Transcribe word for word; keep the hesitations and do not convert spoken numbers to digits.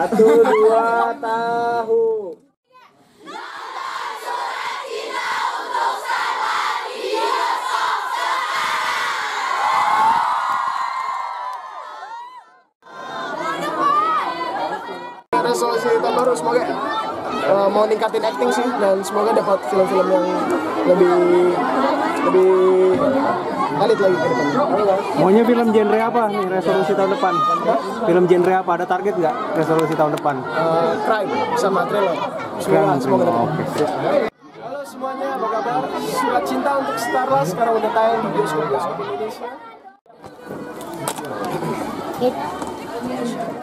Satu, dua, tahu. Resolusi tahun baru semoga uh, mau ningkatin acting sih, dan semoga dapat film-film yang lebih lebih valid lagi ke depan. Maunya film genre apa nih resolusi tahun depan? Film genre apa? Ada target nggak resolusi tahun depan? Uh, crime sama thriller. Semoga, semoga dapat. Oke. Halo semuanya, apa kabar? Surat Cinta untuk Starla sekarang udah tayang di bioskop-bioskop Indonesia.